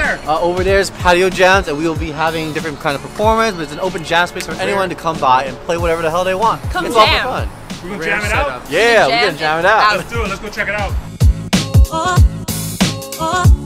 there? Over there is patio jams, and we will be having different kind of performance, but it's an open jam space for anyone to come by and play whatever the hell they want. Come it's jam. all for fun. We're gonna jam it out? Yeah, we're gonna jam it out. Let's do it. Let's go check it out.